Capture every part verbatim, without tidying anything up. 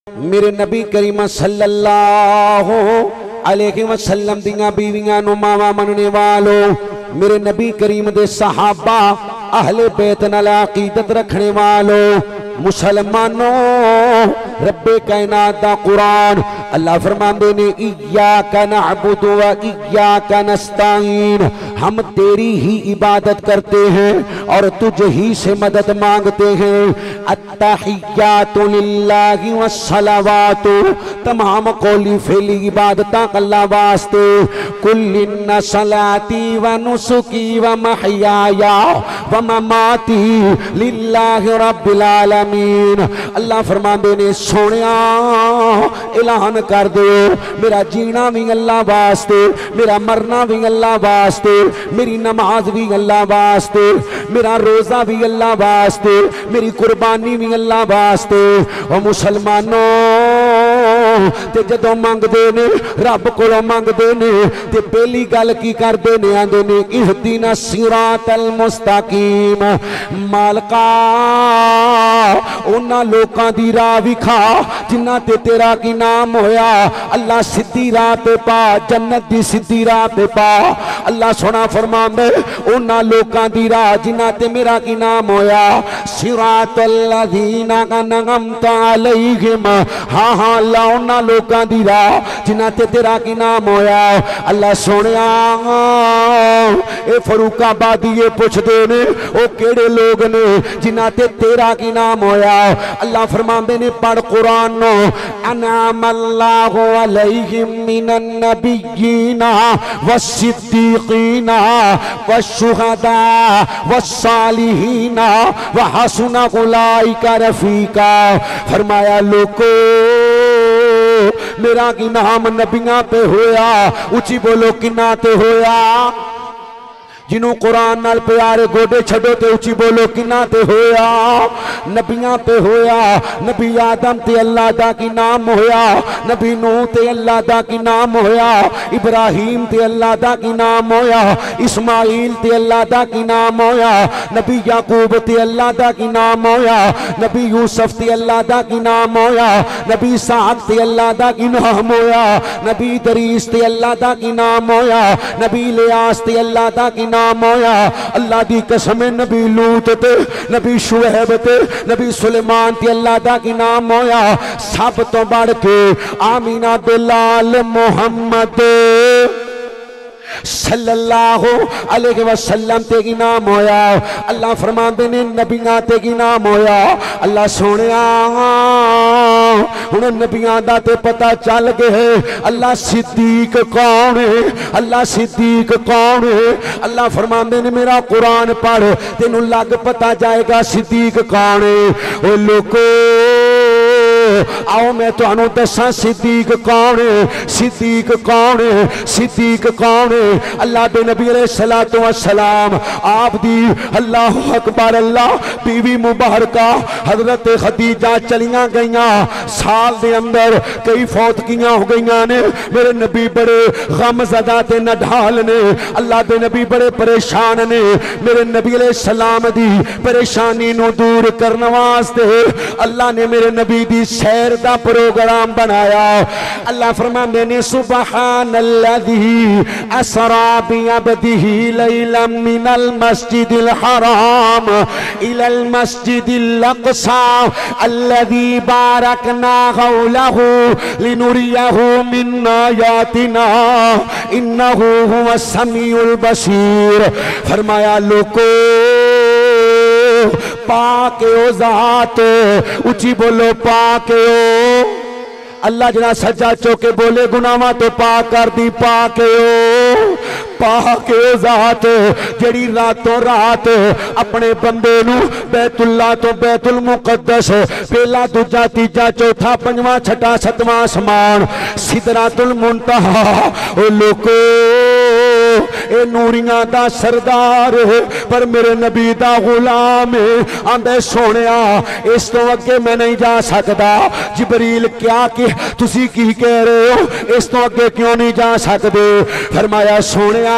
मेरे नबी करीम सल्लल्लाहु अलैहि वसल्लम दियां बीवियां नु मावा मनने वालो, मेरे नबी करीम दे सहाबा अहले बैत नाल अकीदत रखने वालो, मुसलमानों रब्बे कायनात दा कुरान अल्लाह फरमांदे ने इय्याका नअबुदु व इय्याका नस्तईन, हम तेरी ही इबादत करते हैं और तुझ ही से मदद मांगते हैं। अत्तहिय्यातु लिल्लाहि वस्सलावातु, तमाम कौली फेली इबादत अल्लाह वास्ते। कुल इन्ना सलाती व नुसुकी व महयाया व ममाती लिल्लाहि रब्बिल आलमीन। अल्लाह फरमांदे ने सोनिया ऐलान कर दो, मेरा जीना भी अल्लाह वास्ते, मेरा मरना भी अल्लाह वास्ते, मेरी नमाज भी अल्लाह वास्ते, मेरा रोजा भी अल्लाह वास्ते, मेरी कुर्बानी भी अल्लाह वास्ते। ओ मुसलमानों ते जदों मंगदे ने रब कोलों मंगदे ने ते पहली गल की करदे ने, आंदे ने इहदीना सिरातल मुस्तकीम, मालका उन्हां लोकां दी राह विखा जिन्हां ते तेरा की नाम होया। अल्लाह सीधी राह ते पा, जन्नत दी सीधी राह ते पा। अल्लाह सोना फरमांदे उन्हां लोकां दी राह जिन्हां ते मेरा की नाम होया। सिरातल लज़ीना अनअमता अलैहिम, हाँ हाँ अल्लाह उन्हां लोकां दी राह जिन्हां ते तेरा की नाम होया। अल्लाह सोनिया ए फरूकाबादी ये पुछदे ने ओ केड़े लोग ने जिन्हां ते तेरा की नाम होया। अल्लाह फरमांदे ने पढ़ कुरान नो, अनअमल्लाहु अलैहिम मिनन नबिय्यीना वस्सिद्दीकीना वश्शुहदा वस्सालिहीना व हसुना उलाइका रफीका। फरमाया लोको मेरा की नाम नबियां पे होया, उची बोलो किन्ना ते होया। जिन्हों कुरान नाल प्यारे गोडे छड़ो ते उची बोलो किन्ना ते होया। नबियां ते होया, नबी आदम ते अल्लाह दा की नाम होया, नबी नूह ते अल्लाह दा की नाम होया, इब्राहिम ते अल्लाह दा की नाम होया, इस्माइल ते अल्लाह दा की नाम होया, नबी याकूब ते अल्लाह दा की नाम होया, नबी यूसुफ ते अल्लाह दा की नाम होया, नबी इसहाक ते अल्लाह दा की नाम होया, नबी इदरीस ते अल्लाह दा की नाम होया, नबी इलियास ते अल्लाह दा की नाम होया। अल्लाह दी कसम नबी लूत ते नबी शुएब ते नबी सुलेमान ते अल्लाह दा की नाम होया। सब तो बढ़ के आमीना दे लाल मोहम्मद सल्लल्लाहु अलैहि वसल्लम ते की नाम होया। अल्लाह फरमांदे ने नबियां ते की नाम होया। अल्लाह सोनिया हुण नबियां दा ते पता चल गए। अल्लाह सिद्दीक कौन है, अल्लाह सिद्दीक कौन है। अल्लाह फरमांदे ने मेरा कुरान पढ़ तेनू लग पता जाएगा सिद्दीक कौन है। ओ लोको आओ मैं तुहानू दसा सिद्दीक कौन है, सिद्दीक कौन है, सिद्दीक कौन है। अल्लाह दे नबी अलैहिस्सलातु वस्सलाम आप दी अल्लाह अकबर अल्लाह बीवी मुबारका हजरत खदीजा चलियां गईयां, साल दे अंदर कई फौतगियां हो गईयां ने। मेरे नबी बड़े गमज़दा ते नढाल ने, अल्लाह दे नबी बड़े परेशान ने। मेरे नबी अलैहिस्सलाम दी परेशानी नू दूर करने वास्ते अल्लाह ने मेरे नबी दी सैर दा प्रोग्राम बनाया। अल्लाह फरमांदे ने सुबहानल्लज़ी असरा बिअब्दिही लैलन मिनल मस्जिदिल हराम इलल मस्जिदिल अक़सा अल्लज़ी बारकना हौलहु लिनुरियहु मिन आयातिना इन्नहु हुवस समीउल बसीर। फरमाया लोको पाके ओ जात, उची बोलो पाके ओ अल्लाह जना सज्जा चौके बोले गुनावा तो पाक कर दी, पाके ओ पाके ओ जात जेड़ी रातों रात अपने बंदे नू बैतुल्ला तो बैतुल मुकद्दस पहला दूजा तीजा चौथा पंजवां छठा सतवां आसमान सिदरातुल मुंतहा ओ लोको ए नूरियां दा सरदार है पर मेरे नबी दा गुलाम है। आंदे सोनिया इस तो अगे मैं नहीं जा सकता। जिबरील क्या कि तुसी की कह रहे हो, इस तो अगे क्यों नहीं जा सकते? फरमाया सोनिया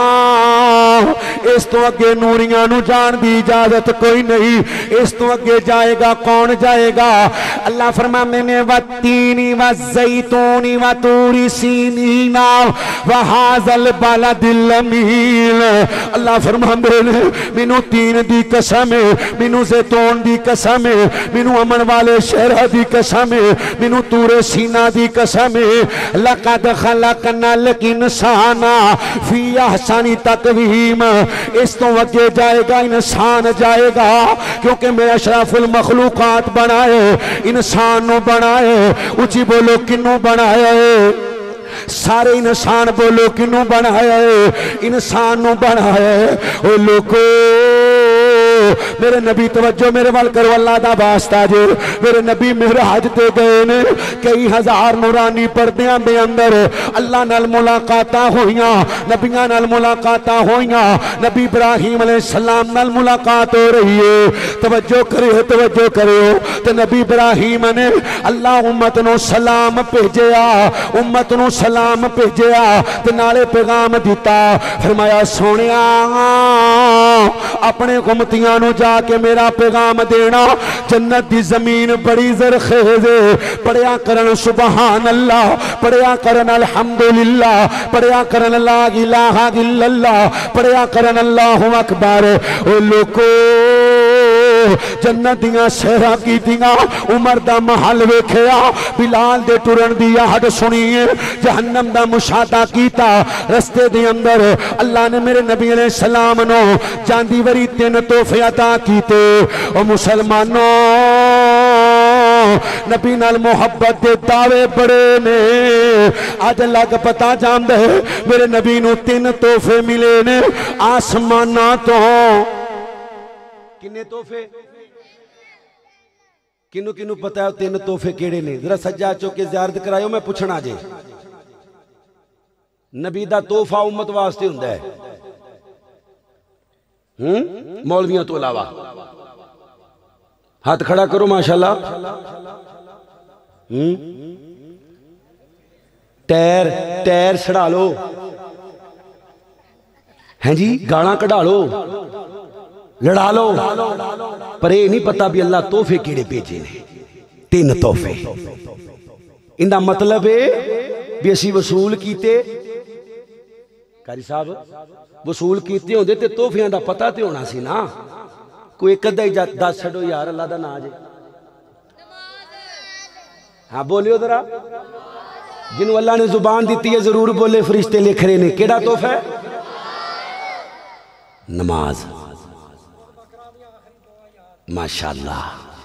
इस तो अगे नूरियां नू जान दी इजाजत कोई नहीं, इस तो अगे जाएगा कौन जाएगा? अल्लाह फरमाते ने वत्तीनी व ज़ैतूनी व तूरी सीनीना व हाज़ल बलदिल अमीन। अल्लाह फरमाते ने मैनू तीन दी कसम है, मैनू ज़ैतून दी कसम है, मैनू अमन वाले शहर दी कसम है, मैनू तूरे सीना दी कसम है। लक़द ख़लक़नल इंसाना फ़ी अहसनी तक़वीम। इस तो अगे जाएगा इंसान जाएगा, क्योंकि मैं अशरफुल मखलूकात बनाए, इंसान नु बनाए। उची बोलो किन्नू बनाया है? सारे इंसान बोलो किन्नू बनाया है? इंसान नु बनाया है। ओ लोगो मेरे नबी तवज्जो मेरे वाल करो, अल्लाह दा वास्ता जे। मेरे नबी मेराज ते गए ने, कई हजार नूरानी पर्दियां दे अंदर अल्लाह नाल मुलाकातां होईयां, नबियां नाल मुलाकातां होईयां। नबी इब्राहिम अलैहिस्सलाम नाल मुलाकात हो रही है। तवज्जो करियो तवज्जो करियो। ते नबी इब्राहिम ने अल्लाह उम्मत नु सलाम भेजिया, उम्मत नु सलाम भेजिया ते नाले पैगाम दिता। फरमाया सोनिया अपने उम्मतियां नु जाके मेरा पैगाम देना। जन्नत दी जमीन बड़ी ज़रखेज़ है। पढ़िया करन सुबहान अल्लाह, पढ़िया करन अल्हम्दुलिल्लाह, पढ़िया करन ला इलाहा इल्लल्लाह, पढ़िया करन अल्लाहु अकबर। ओ लोगो जन्नत दियां सहरा कीतियां, उमर दा महल वेखिया, बिलाल दे टुरन दी आहट सुनीए, जहन्नम दा मुशाहदा कीता। रस्ते दे अंदर अल्लाह ने मेरे नबी अलैहि सलाम नो जांदी वरी तीन तोहफे अता कीते। ओ मुसलमानों नबी नाल मोहब्बत दे दावे बड़े ने। अज लग पता जांदा है मेरे नबी नू तीन तोहफे मिले ने आसमाना तो। किन्ने तोहफे? किनू किनू पता है तीन तोहफे केड़े ने? जरा सज्जा चौके ज़ियारत करायो, मैं पुछना जे। नबी दा तोहफा उम्मत वास्ते हुंदा है, हम्म मौलवियों तो अलावा। हाथ खड़ा करो माशाल्लाह। हम्म टैर टैर छड़ा लो, हैं जी, गाला कढ़ा लो, लड़ा लो, पर यह नहीं पता भी अल्लाह तोहफे केड़े भेजे ने। तीन तोहफे, इनका मतलब है भी असी वसूल कीते। कारी साहब वसूल कीते होंदे ते तोहफियां दा पता ते होना सी ना। कोई एक अद्धा ही दस छड़ो यार अल्लाह दा नाम जे। हाँ बोलियो जरा। जिन्हों अल्लाह ने जुबान दी है जरूर बोले, फरिश्ते लिख रहे ने। केड़ा तोहफा है? नमाज। माशाअल्लाह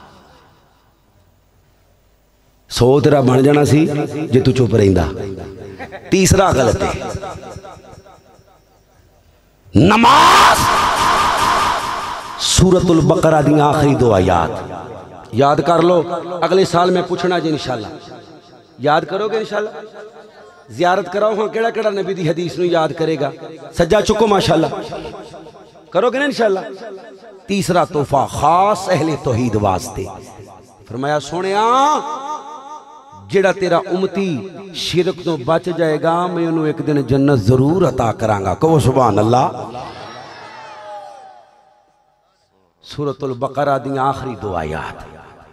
सौ तेरा बन जाना सी जे तू चुप रहिंदा। तीसरा गलत है नमाज। सूरतुल बकरा दी आखिरी दो आयात याद कर लो। अगले साल मैं पूछना जी इंशाल्लाह। याद करोगे इंशाल्लाह? जियारत कराओ। हाँ केड़ा केड़ा नबी दी हदीस नू याद करेगा? सज्जा चुको माशाल्लाह। करोगे ना इंशाल्लाह? तीसरा तोहफा खास अहले तौहीद वास्ते। फरमाया सोनिया जेड़ा तेरा उम्मती शिरक तो बच जाएगा मैं उन्हें एक दिन जन्नत जरूर अता करांगा। कहो सुभान अल्लाह। सूरतुल बकरा दी आखिरी दो आयात।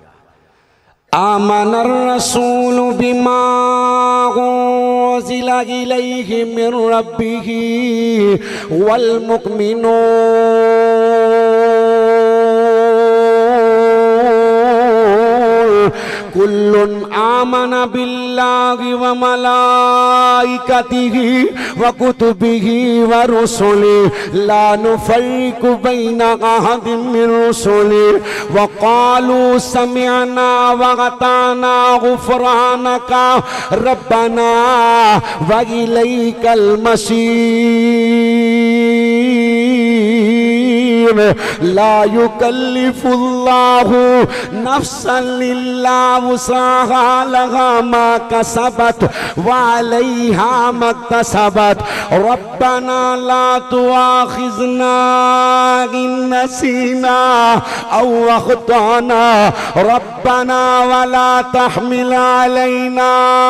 आमनर रसूल बिमा उज़िला इलैहि मिन रब्बिही वल मुमिनून कुल्लुन आमना बिल्लाहि व मलाइकतिही व कुतुबिही व रुसुलिही ला नुफर्रिकु बैना अहदिम मिन रुसुलिही व क़ालू समिअना व अताना गुफ़रानका रब्बना व इलैकल मसीर। करीम ला युकल्लिफुल्लाहु नफ्सन इल्ला वुसअहा लहा मा कसबत व अलैहा मक्तसबत रब्बना ला तुआखिजना इन नसीना औ अख्ताना रब्बना वला तहमिल अलैना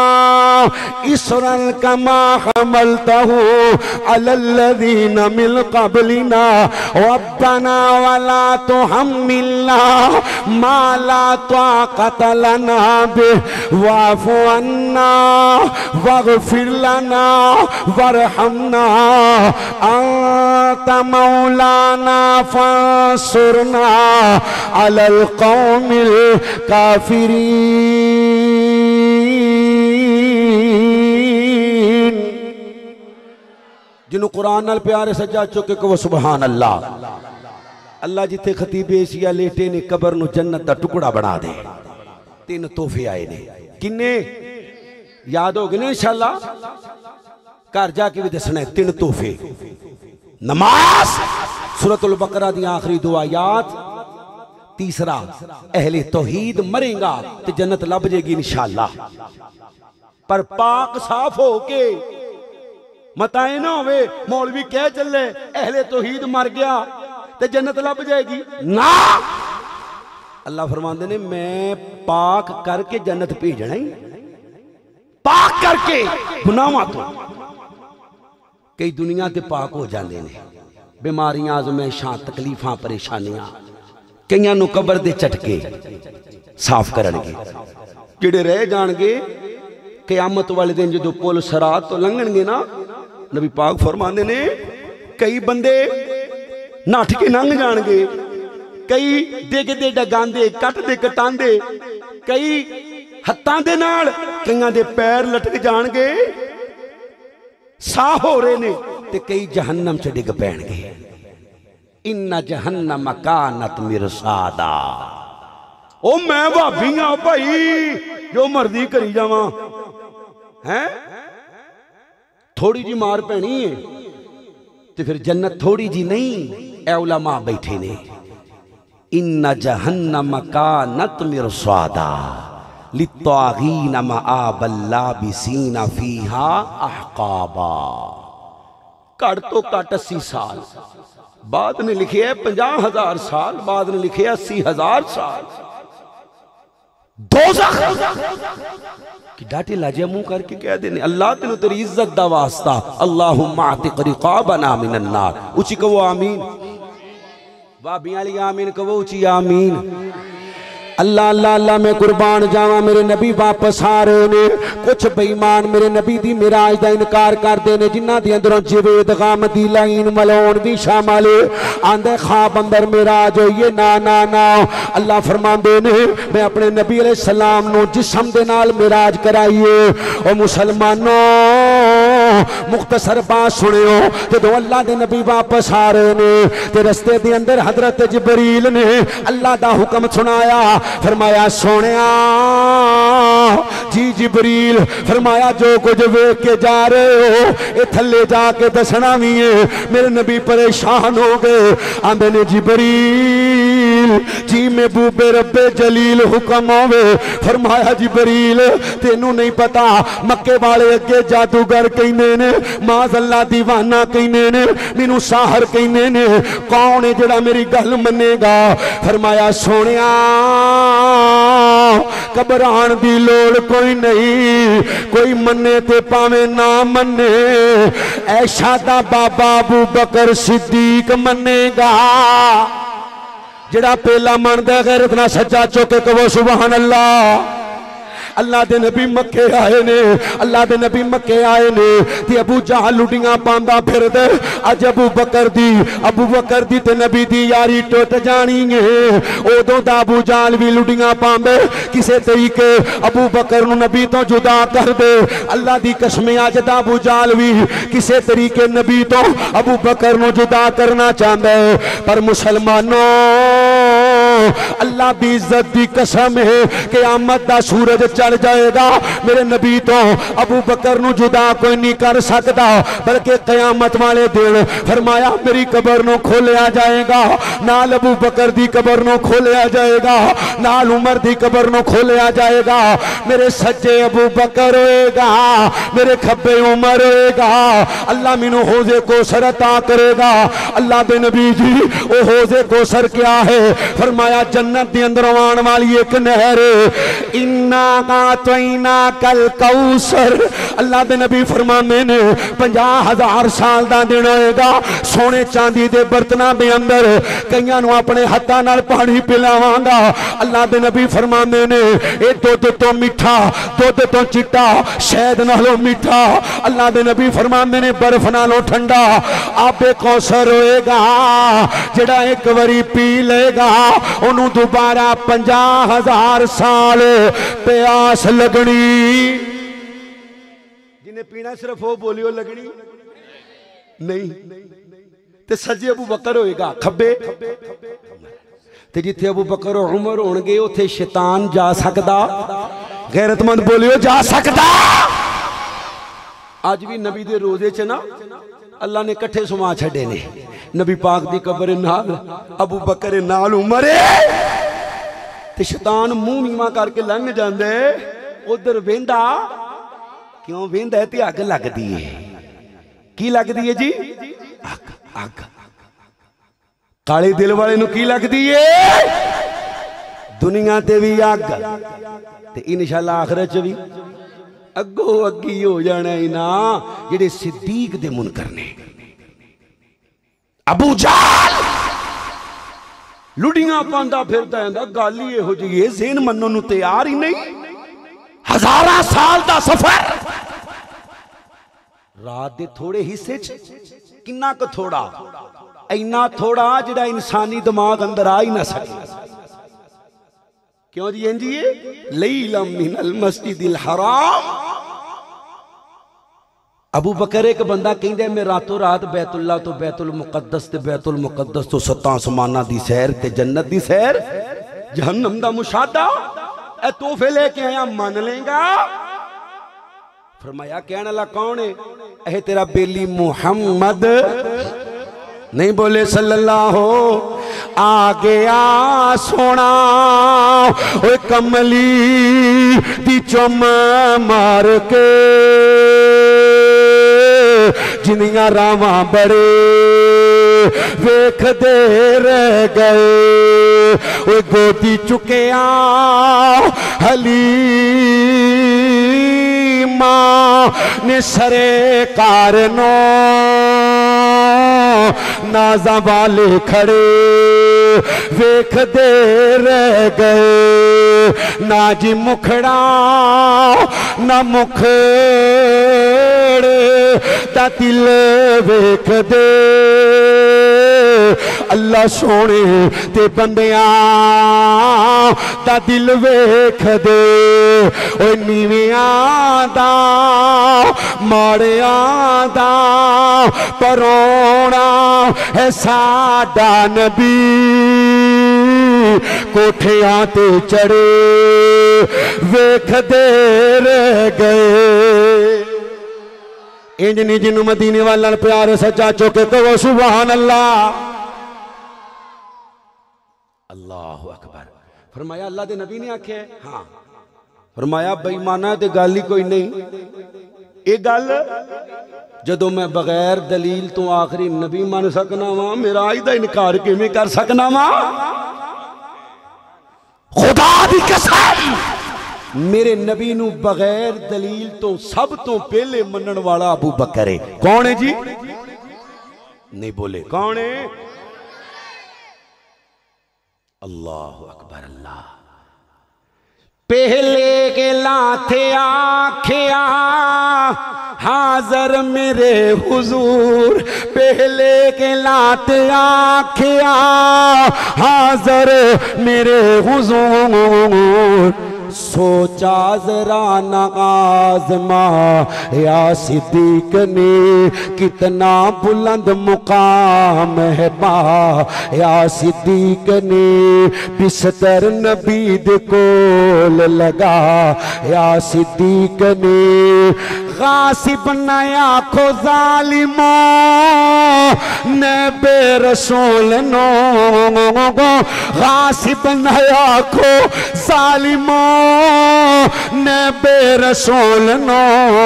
इसरन कमा हमलतहु अलल्लज़ीना मिन क़ब्लिना रब्बना वला तुहम्मिलना मा ला ताक़त लना बिहि वाफ़ु अन्ना वग़फ़िर लना वरहमना अंत मौलाना फंसुरना अलल कौमिल काफिरीन। जिन्हों कुरान नाल प्यारे सजा चुके को सुबहान अल्लाह। अल्लाह जिथे खतीब एशिया लेटे ने कबर नूं जन्नत दा टुकड़ा बना दे। तीन तोहफे आए ने, किन्ने याद हो गए ने इंशाअल्लाह, घर जाके भी दसना है। तीन तोहफे, नमाज, सूरतुल बकरा दी आखिरी दो आयात, तीसरा अहले तौहीद मरेगा तो जन्नत लभ जाएगी इंशाअल्लाह। पर पाक साफ हो के मताए ना होवे मौलवी कह चले अहले तौहीद मर गया तो जन्नत लभ जाएगी ना। अल्लाह फरमाते ने मैं पाक करके जन्नत भेजना ही, पाक करके गुनाहां तो। कई दुनिया ते पाक हो जाते ने, बीमारियां आजमाइशां तकलीफां परेशानियां, कईयां नूं कबर दे झटके साफ करनगे। जिहड़े रह जाणगे क़यामत वाले दिन जो पुल सरात तो लंघणगे ना, नबी पाक फरमांदे ने कई बंदे नठ के लंघ जाणगे, कई डिगदे डगांदे कटदे कटांदे, कई हत्थां दे नाल, कईयां दे पैर लटक जाणगे साह हो रहे ने, ते कई जहन्नम च डिग पैणगे। इन्ना जहन्नम कानत मिरसादा। ओ मैं भाभी हाँ भाई, जो मर्जी करी जावां, हैं थोड़ी जी मार पैनी है तो फिर जन्नत थोड़ी जी नहीं। ऐ उलमा बैठे ने, इन्ना जहन्नम कानत मिरसादा लित्तागीन मआबल लाबिसीना फीहा अहकाबा। घट तो घट अस्सी साल, बाद ने लिखे है पंजाह हजार साल, बाद ने लिखे अस्सी हजार साल। डाटे लाजे मुंह करके कह देने अल्लाह तेन तेरी इज्जत दा वास्ता, अल्लाहुम्मा अतिक रिकाबना मिनन नार। उची कहो आमीन, भाभी वाली आमीन कहो उची आमीन। अल्लाह अल्लाह अल्लाह मैं कुर्बान जावा, मेरे नबी वापस आ रहे ने। कुछ बेईमान मेरे नबी दी मिराज दा इनकार करते हैं, जिन्हां दे अंदरों जवेद गाम दी लाइन मलाउन भी शामिल आंदे ख्वाब अंदर मिराज होइए। ना ना ना, अल्लाह फरमांदे ने मैं अपने नबी अलैहि सलाम नूं जिस्म दे नाल मिराज कराइए। ओ मुसलमानों मुख्तसर बात सुनियो, जदों अल्लाह दे नबी वापस आ रहे ने ते रस्ते दे अंदर हजरत जिबरील ने अल्लाह दा हुक्म सुनाया, फरमाया सोनिया जी जिबरील, फरमाया जो कुछ वेख के जा रहे हो ये थले जाके दसना भी है। मेरे नबी परेशान हो गए, आंदे ने जिबरील जी महबूबे रब्बे जलील हुक्म होवे। फरमाया जिबरील तेनू नहीं पता मक्के वाले अगे जादूगर कहने ने, माज़अल्लाह दीवाना कहने ने, मैनू साहर कहने ने, कौन है जेड़ा मेरी गल मनेगा। फरमाया सोनिया घबराण दी लोड़ कोई नहीं, कोई मन्ने ते पावे ना मन्ने, ऐशा दा बाबा अबू बकर सिद्दीक मन्नेगा। जेड़ा पहला मनदा गैरत ना सच्चा चुके कहो सुभान अल्लाह। अल्लाह दे नबी मक्के आए ने, अल्लाह दे नबी मक्के आए ने ते अबू जहल लुटियां पांदा फिरदे। अज अबू बकर दी अबू बकर दी ते नबी दी यारी टुट जानी है। उदों दा अबू जहल भी लुटियां पांदे, किसे तरीके अबू बकर नूं नबी तो जुदा कर दे। अल्लाह दी कसम अज दा अबू जहल भी किसे तरीके नबी तो अबू बकर नूं जुदा करना चाहता है। पर मुसलमानों अल्लाह की इज्जत की कसम है क़यामत दा सूरज चढ़ जाएगा मेरे नबी तो अबू बकर नू जुदा कोई नहीं कर सकता बल्कि क़यामत वाले दिन फरमाया मेरी कबर नू खोलिया जाएगा नाल अबू बकर दी कबर नू खोलिया जाएगा नाल उमर दी कबर नू खोलिया जाएगा मेरे सज्जे अबू बकर होएगा मेरे खब्बे उमर होएगा अल्लाह मैनू हौज़े कौसर अता करेगा अल्लाह दे नबी जी ओ हौज़े कौसर क्या है फरमाया जन्नत के अंदर आने वाली एक नहर इन्ना का तैना कल कौसर अल्लाह दे नबी फरमाने ने पचास हजार साल का दिन होएगा सोने चांदी के बर्तनों के अंदर कईयां नू अपने हत्थां नाल पानी पिलावांगा अल्लाह दे नबी फरमाने ने ये दुध तो मीठा दुध तो चिट्टा शहद नालों मीठा अल्लाह दे नबी फरमाने ने बर्फ नालों ठंडा आबे कौसर होएगा जेड़ा एक बारी पी लेगा उन्होंने दोबारा पचास हजार साल प्यास लगनी जिन्हें पीना सिर्फ वो बोलियो लगनी नहीं ते सज्जे अबू बकर होएगा खब्बे ते जिथे अबू बकर और उमर होणगे उथे शैतान जा सकदा गैरतमंद बोलियो जा सकदा अज भी नबी दे रोजे च ना अल्लाह ने कट्ठे सुमा छड़े ने नबी पाक दी कबर नाल अबू बकर नाल उमर ते शैतान मुंह नीवा करके लंघ जांदे उधर वेंदा क्यों वेंदा ते अग लगदी है की लगदी है जी अग अग काले दिल वाले नू की लगदी है दुनिया ते भी अग ते इंशाअल्लाह आखिरत च भी अगो अगी हो जाना ही ना जेडे सिद्दीक दे मुनकर ने अबू जाल लुडियां पांदा फिरदा है गल ही इहो जी है ज़हन मन्नो नू तैयार ही नहीं हजारां साल दा सफर रात दे थोड़े हिस्से च किन्ना क थोड़ा इन्ना थोड़ा जिहड़ा इंसानी दिमाग अंदर आ ही ना सके क्यों जी इंजी लैला मिनल मस्जिदिल हराम अबू बकर एक बंदा कहंदा मैं रातों रात बैतुल्ला तो बैतुल मुकद्दस ते बैतुल मुकद्दस तो सत्तां आसमानां दी सैर ते जन्नत दी सैर जहन्नम दा मुशाहदा ए तोहफे लेके आया मन लेगा फरमाया कहने वाला कौन है ए तेरा बेली मुहम्मद नहीं बोले सल्लल्लाहु आ गया सोना ओए कमली दी चुम मार के जिनिया रावां बड़े वेखदे रह गए ओए गोदी चुकिया हलीमा ने सरे कारनो नाजा वाले खड़े वेखदे रह गए ना जी मुखड़ा ना मुखड़े दा दिल वेखदे अल्लाह सोने ते बंदियां दा दिल वेखदे ओए नीवियां दा माड़ियां दा परोना है साडा नबी कोठियां ते चढ़े वेखदे रह गए इंज नी जिन्नू मदीने वाला प्यार सच्चा चौके कहो सुभान अल्लाह अल्लाहु अकबर फरमाया अल्लाह दे नबी ने आखे हाँ फरमाया बेईमाना ते गल ही कोई नहीं ये गल जदों मैं बगैर दलील तो आखिरी नबी मन सकना वा मेरा अज दा इनकार किवें कर सकना वा खुदा दी कसम मेरे नबी नू बगैर दलील तो सब तो पहले मनन वाला अबू बकर है कौन है जी नहीं बोले कौन है अल्लाहु अकबर अल्लाह पहले के लाथे आखिया हाजर मेरे हुजूर पहले के लाते आखिया हाजर मेरे हुजूर सोचा जरा नगाज़मा या सिद्दीक ने कितना बुलंद मुकाम है बा या सिद्दीक ने बिस्तर नबी दे कोल लगा या सिद्दीक ने गासिब नया खो जालिमो ने बेरसूल नो गासिब नया खो जालिमो ने बेरसूल नो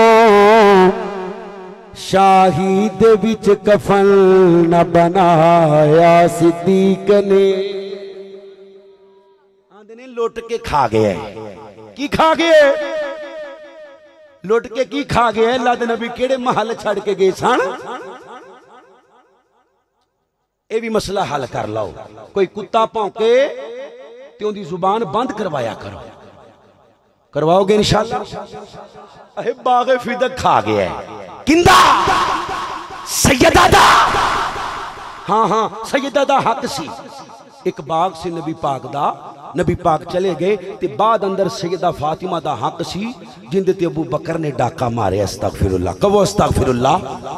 शाहीद विच कफन न बनाया सिद्दीक ने। आंदे ने लुट के खा गया की खा गए लुट के की खा गए अल्लाह दे नबी केड़े महल छड़ के गए सन ये भी मसला हल कर लो। कोई कुत्ता भौंके ते उनकी जुबान बंद करवाया करो करवाओगे इंशाअल्लाह। अहे बागे फिदक खा गया किंदा सैयदा दा हाँ हाँ सैयदा दा हक सी एक बाग से नबी पाक दा नबी पाक चले गए ते बाद अंदर सैयदा फातिमा दा हक सी जिंदे ते अबू बकर ने डाका मारे। अस्तगफिरुल्लाह कहो अस्तगफिरुल्लाह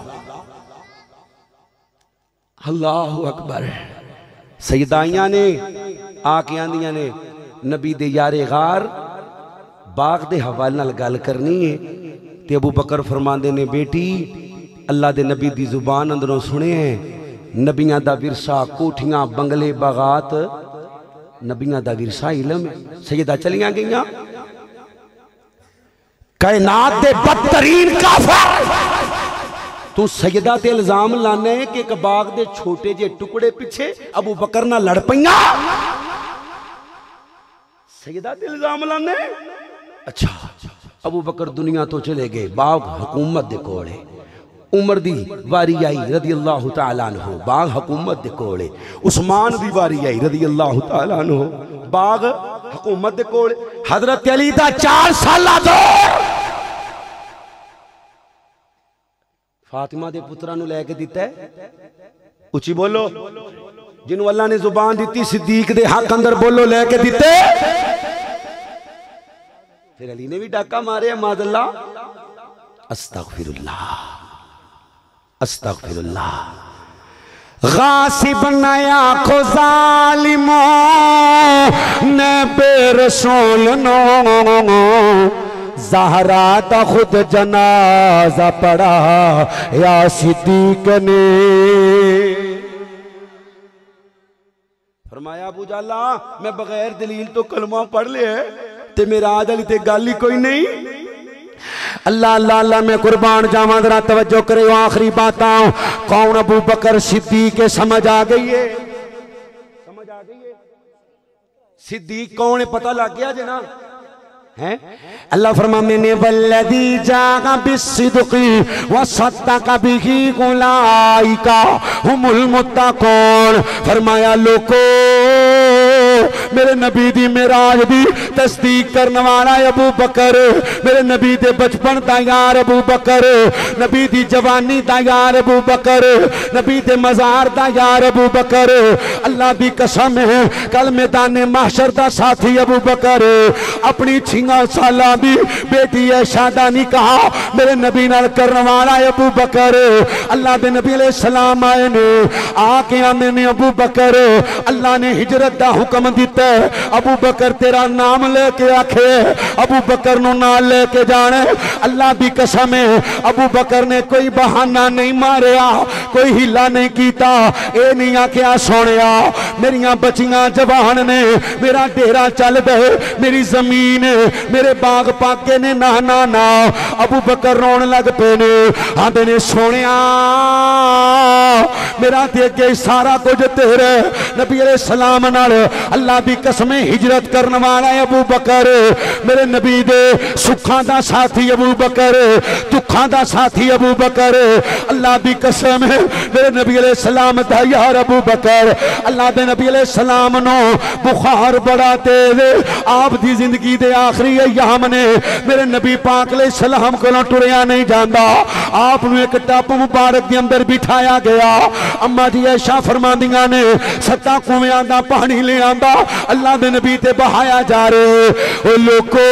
अल्लाहु अकबर। सैयदाइयां ने आके आंदियां ने नबी दे यारे गार बाग दे हवाले नाल गल करनी है ते अबू बकर फरमांदे ने बेटी अल्लाह दे नबी दी जुबान अंदरों सुने हैं नबियां दा विरसा कोठियां बंगले बागात नबियां दा विरसा इलम है। सैयदा चलियां गईयां कायनात दे बदतरीन काफिर तू सैयदा ते इल्जाम लाने कि एक बाग दे छोटे जे टुकड़े पिछे अबू बकर ना लड़ पईयां सैयदा ते इल्जाम लाने। अच्छा अबू बकर दुनिया तो चले गए बाग हुकूमत दे कोल है उमर दी वारी आई रदी अल्लाह तआला अन्हु बाग हुकूमत दे कोल है उस्मान दी वारी आई रदी अल्लाह तआला अन्हु बाग हुकूमत दे कोल हजरत अली दा चार साला दौर फातिमा दे पुत्रा नु लेके दिता है उची बोलो जिन्हों अल्लाह ने जुबान दी सिद्दीक दे हक अंदर बोलो लेके दिते फिर अली ने भी डाका मारे मादल्ला। अस्तगफिरुल्लाह अस्तगफिरुल्लाह गासिब नया खो जालिमो ने बेरसूल नो ज़हरा दा खुद जनाजा पड़ा या सिद्दीक ने। फरमाया अबू जाला मैं बगैर दलील तो कलमा पढ़ लिया ते मेराज वाली ते गल ही कोई नहीं। अल्लाह अल्लाह अल्लाह मैं कुर्बान जावा जरा तवज्जो करे आखिरी बातां कौन अबू बकर सिद्दीक समझ आ गई है समझ आ गई है सिद्दीक कौन है पता लग गया जे ना है। अल्लाह फरमाते ने वल्लदी जागा बिस्सिद्क़ी व सद्दक़ा बिही उलाइका हुमुल मुत्तक़ून। फरमाया लोको मेरे नबी दी मेराज दी तस्दीक करने वाला अबू बकर मेरे नबी दे बचपन दा यार अबू बकर नबी दी जवानी दा यार अबू बकर नबी दे मजार दा यार अबू बकर अल्लाह दी कसम है कल मैदान महशर दा साथी अबू बकर अपनी छिंगा साला दी बेटी ऐशा दा निकाह मेरे नबी नाल करने वाला अबू बकर। अल्लाह दे नबी अलैहि सलाम आए ने आके आंदे ने अबू बकर अल्लाह ने हिजरत दा हुक्म दिता अबू बकर तेरा नाम लेके आखे अबू बकर नु नाल लेके जाने। अल्लाह दी कसम है अबू बकर ने कोई बहाना नहीं मारिया कोई हिला नहीं कीता ए नहीं आख्या सोनिया मेरिया बचियां जवान ने मेरा डेरा चल दे मेरी जमीन मेरे बाग पाके ने ना ना ना। अबू बकर रोन लग पे ने आंदे ने सोनिया मेरा ते अगे सारा कुछ तेरे नबी अलैहि सलाम नाल अल्लाह दी कसम हिजरत करने वाला है अबू बकर मेरे नबी दे सुखा दा साथी अबू बकर दुखा दा साथी अबू बकर अल्लाह दी कसम है मेरे नबी अलैहि सलाम दा यार अबू बकर। अल्लाह दे नबी अलैहि सलाम नो बुखार बड़ा तेज आप दी जिंदगी दे आखिरी अयाम ने मेरे नबी पाक अलैहि सलाम कोलों टुरिया नहीं जांदा आप एक टप मुबारक के अंदर बिठाया गया। अम्मा जी ऐशा फरमांदियां ने सत्ता कुएं दा पानी ले आंदा अल्लाह दे नबी ते बहाया जा रहे। ओ लोको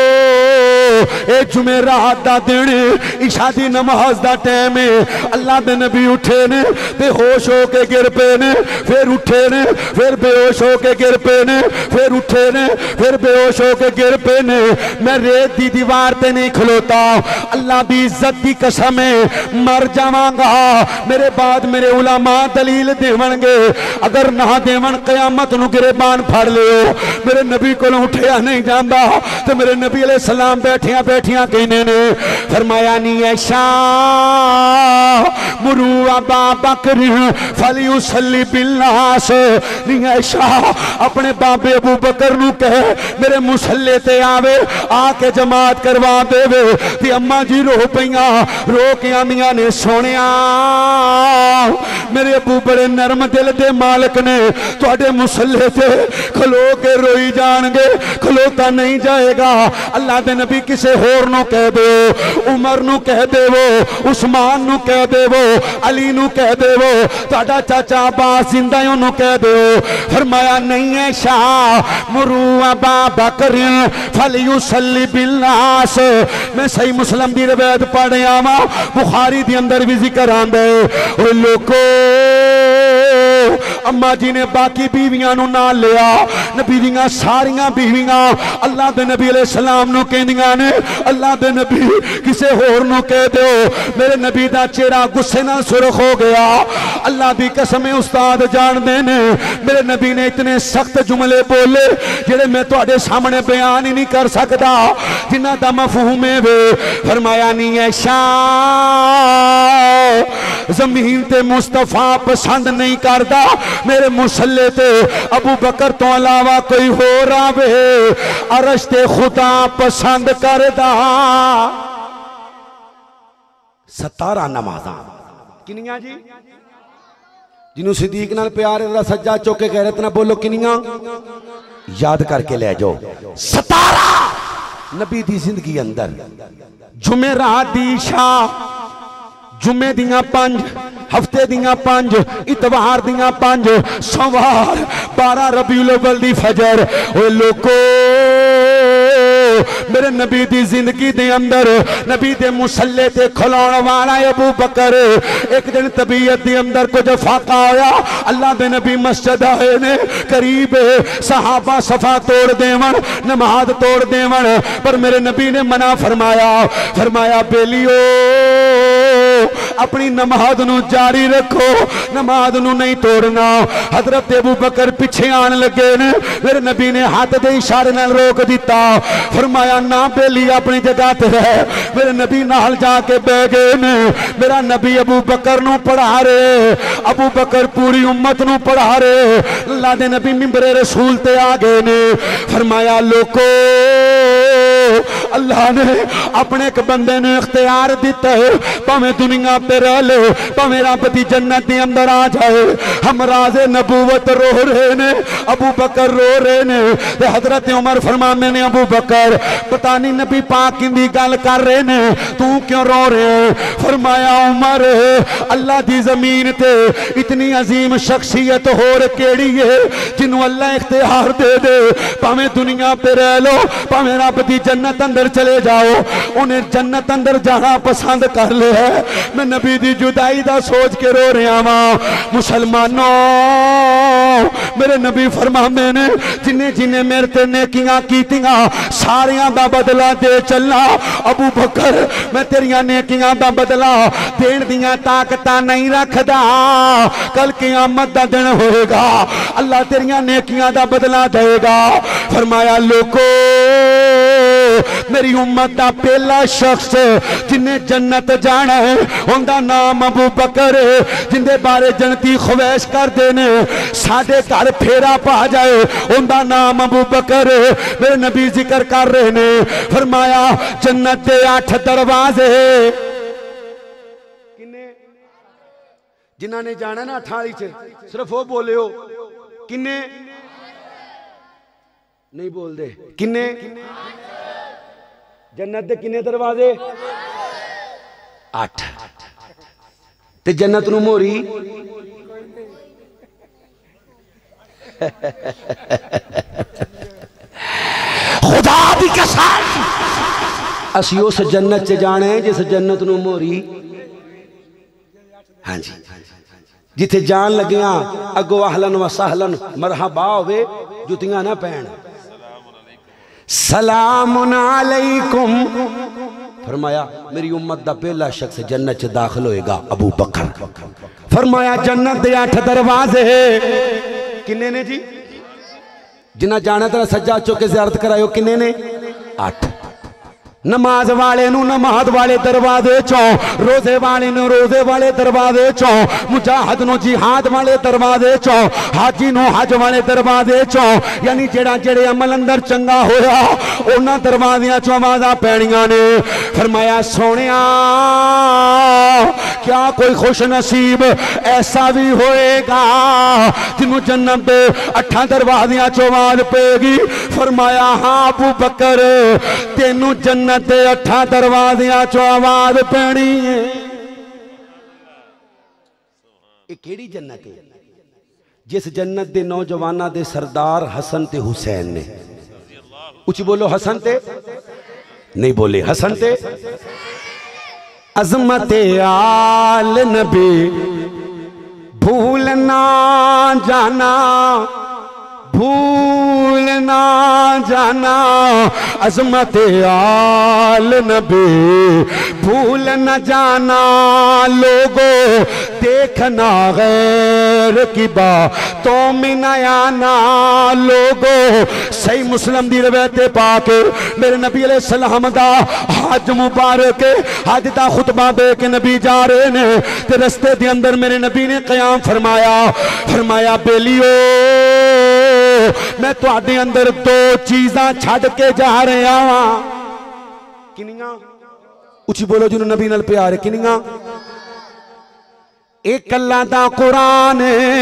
ए जुमेरात दा दिन इशा दी नमाज दा टाइम है। अल्लाह दे नबी उठे ने ते होश हो के गिर पे ने, फिर उठे ने, फिर बेहोश हो के गिर पे ने, फिर उठे ने, फिर बेहोश हो के गिर पे ने। मैं रेत दी दीवार ते नहीं खलोता, अल्लाह दी इज्जत दी कसम है मर जावांगा। मेरे बाद मेरे उलमा दलील देवणगे, अगर ना देवन कयामत नूं गिरबान फड़ लियो। मेरे नबी को उठिया नहीं जाता तो मेरे नबी अलैहि सलाम बैठिया बैठिया कहने ने फरमाया नी ऐशा मुरू अबा बकर फलियुसल्ली बिन्नास। नी ऐशा अपने बाबे अबू बकर नूं कह मेरे मुसल्ले ते आवे, आके जमात करवा देवे। ते अम्मा जी रो पईयां, रो के आंदियां ने सोनिया मेरे अबू बड़े नरम दिल दे मालिक ने, तुहाडे मुसल्ले ते खलो के रोई जाणगे, खलोता नहीं जाएगा। अल्लाह दे नबी किसे होर नूं कह दो, उमर नूं कह देवो, उस्मान नूं कह देवो, अली नूं कह देवो, तुहाडा चाचा अब्बास जिंदा है उन्होंने कह दो। फरमाया नहीं है शाह मुरू अबा बकर फलियुसल्ली बिन्नास। मैं सही मुस्लिम दी रिवायत पढ़ आवा, बुखारी दी अंदर भी जिक्र आंदा है। ओ लोको अम्मा जी ने बाकी बीवियां नूं नाल लिया, नबी दियां सारियां बीवियां अल्लाह दे नबी अलैहि सलाम नूं कहंदियां ने अल्लाह दे नबी किसे होर नूं कह दो। मेरे नबी दा चेहरा गुस्से नाल सुरख हो गया। अल्लाह दी कसम है उस्ताद जानदे ने मेरे नबी ने इतने सख्त जुमले बोले जेड़े मैं तुहाडे सामने बयान ही नहीं कर सकदा, जिन्हां दा मफहूम है वे। फरमाया नहीं ऐशा जमीन ते मुस्तफा पसंद नहीं करदा, मेरे मुसल्ले ते अबू बकर तो अलावा कोई होर आवे, अरश ते खुदा पसंद करदा। सतारा नमाज़ां किनियां जी, जिन्हों सिद्दीक नाल प्यार है सज्जा चौके गैरत ना बोलो किनियां, याद करके ले जाओ। सतारा नबी दी जिंदगी अंदर जुमेरात दी इशा, जुमे दियां पंज, हफ्ते दियां पंज, इतवार दियां पंज, सोमवार, बारह रबीउल अव्वल दी फजर। ओ लोको मेरे नबी दी जिंदगी दे अंदर नबी दे मुसल्ले ते खलोण वाला अबू बकर एक दिन तबीयत दे अंदर कुछ फाका होया। अल्लाह दे नबी मस्जिद आए ने, करीब सहाबा सफा तोड़ देवन, नमाज तोड़ देवन, पर मेरे नबी ने मना फरमाया। फरमाया बेलियो अपनी नमाज नू जारी रखो, नमाज नू नहीं तोड़ना। हजरत अबू बकर पीछे आन लगे ने, मेरे नबी ने हाथ दे इशारे नाल रोक दिता। फरमाया ना बेली अपनी जगह ते रह। मेरे नबी नाल जाके बह गए ने। मेरा नबी अबू बकर नू पढ़ा रहे, अबू बकर पूरी उम्मत नू पढ़ा रहे। अल्लाह दे नबी मिंबरे रसूल ते आ गए ने। फरमाया लोको अल्लाह ने अपने एक बंदे ने इख्तियार दिता है, भावें दुनिया पे रह ले, भावें रब दी जन्नत के अंदर आ जाए। हम राज़े नबूवत रो रहे ने, अबू बकर रो रहे ने। ते हजरत उमर फरमाने ने अबू बकर पता नहीं नबी पाक की गल कर रहे ने, तू क्यों रो रहे? फरमाया उमर अल्लाह दी जमीन ते इतनी अजीम शख्सियत होर केड़ी है जिन्हों अल्लाह इख्तियार दे दे, भावें दुनिया पे रह लो, भावें रब दी जन्नत अंदर चले जाओ। उन्हें जन्नत अंदर जाना पसंद कर ले है। मैं नबी दी जुदाई दा सोच के रो रहा वां। मुसलमानों मेरे नबी फरमाते ने जिन्हें जिन्हें मेरे ते नेकियां कीतियां सारियां दा बदला दे चलना। अबू बकर मैं तेरियां नेकियां दा बदला देण दियां ताकतां नहीं रखदा, कल क़यामत दा दिन होएगा, अल्लाह तेरियां नेकियां दा बदला देगा। फरमाया लोको मेरी उम्मत का पहला शख्स जिन्हें जन्नत जाना है उनका नाम अबू बकर है, जिंदे बारे जनती ख्वाहिश करते हैं साडे घर फेरा पा जाए, उनका नाम अबू बकर है। मेरे नबी जिक्र कर रहे ने, फरमाया जन्नत के आठ दरवाजे किन्ने, जिन्हों ने जाना ना अठाली च सिर्फ वो बोले हो किन्ने, नहीं बोलते किन्ने, जन्नत के किन्ने दरवाजे, अठ ते जन्नत नू मोरी खुदा दी कसम असी उस जन्नत च जाने जिस जन्नत नू मोरी हाँ जी जिथे जान लगिया अगो आहलन व सहलन मरहबा होवे जुतियां ना पैण सलामुन अलैकुम फरमाया मेरी उम्मत दा पहला शख्स जन्नत च दाखिल होएगा अबू बकर। फरमाया जन्नत दे अठ दरवाजे किन्ने ने जी जिन्ना जाना तेरा सज्जा चुके ज़ियारत करायो किन्ने ने अठ। नमाज वाले नू नमाज वाले दरवाजे चो रोजे वाले नू रोजे वाले दरवाजे चो मुजाहिद नू जिहाद वाले दरवाजे चो हाजी नू हज वाले दरवाजे चो यानी जेड़ा जेड़े अमल अंदर चंगा होया उन्हां दरवाज़ियां चो आवाज़ां पैणियां ने। फरमाया सोनिया क्या कोई खुश नसीब ऐसा भी होएगा जिन्हों जन्नत दे अठां दरवाज़ियां चो आवाज़ पेगी। फरमाया हाँ अबू बकर तेनू जन्नत दे अठां दरवाज़ियां चो आवाज़ पैनी है। ये केड़ी जन्नत है जिस जन्नत दे नौजवाना दे सरदार हसन ते हुसैन ने उची बोलो हसन ते नहीं बोले हसन ते अज़मत आल नबी भूलना जाना भूलना जाना अज़मत आल नबी भूल न जाना लोगो देखना गैर की बातों में नया ना लोगो। सही मुस्लिम दी रवायत पाक मेरे नबी अलैहि सलाम दा हज मुबारक हज दा खुतबा दे के नबी जा रहे ने ते रस्ते दे अंदर मेरे नबी ने क़याम फरमाया फरमाया बेलियो मैं तुहाडे अंदर दो चीज़ां छड़ के जा रहा हां किनियां उची बोलो जिन्हों नबी नाल प्यार है किनियां एक अल्लाह दा कुरान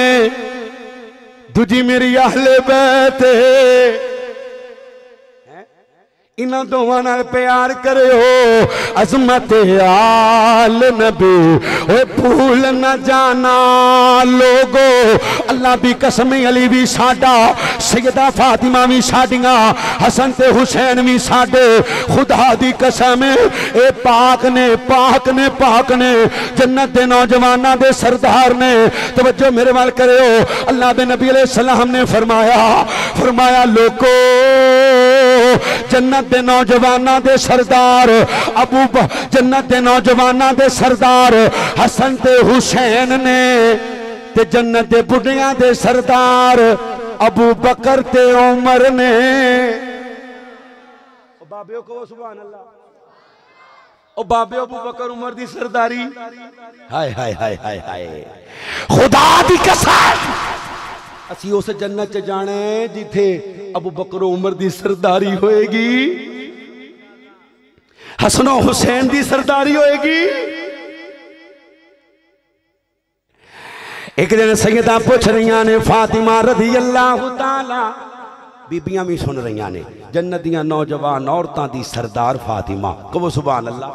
दूजी मेरी अहले बैत इन्हां दोवां नाल प्यार करो। अज़मत आल नबी ओए भूल न जाना लोगो अल्लाह भी कसम अली भी साडा सैयदा फातिमा भी साडियां हसन ते हुसैन भी साडे खुदा दी कसम ए पाक ने पाक ने पाक ने जन्नत दे नौजवाना दे सरदार ने। तवज्जो मेरे वाल करो अल्लाह दे नबी अलैहि सलाम ने फरमाया फरमाया लोको जन्नत दे नौजवाना दे सरदार अबू जन्नत दे नौजवाना दे सरदार हसन ते हुसैन ने ते जन्नत दे बुढ़ियां दे सरदार अबू बकर ते उमर ने। ओ बाबियो को सुभान अल्लाह ओ बाबियो अबू बकर उमर दी सरदारी हाय हाय हाय हाय हाय खुदा दी कसम असी उस जन्नत च जाना है जिथे अबू बकर उमर दी सरदारी होएगी हसन हुसैन दी सरदारी होएगी। एक दिन सैयदा पूछ रही ने फातिमा रज़ी अल्लाह तआला बीबियां भी सुन रही ने जन्नत दियां नौजवान औरतां दी सरदार फातिमा कहो सुभान अल्लाह।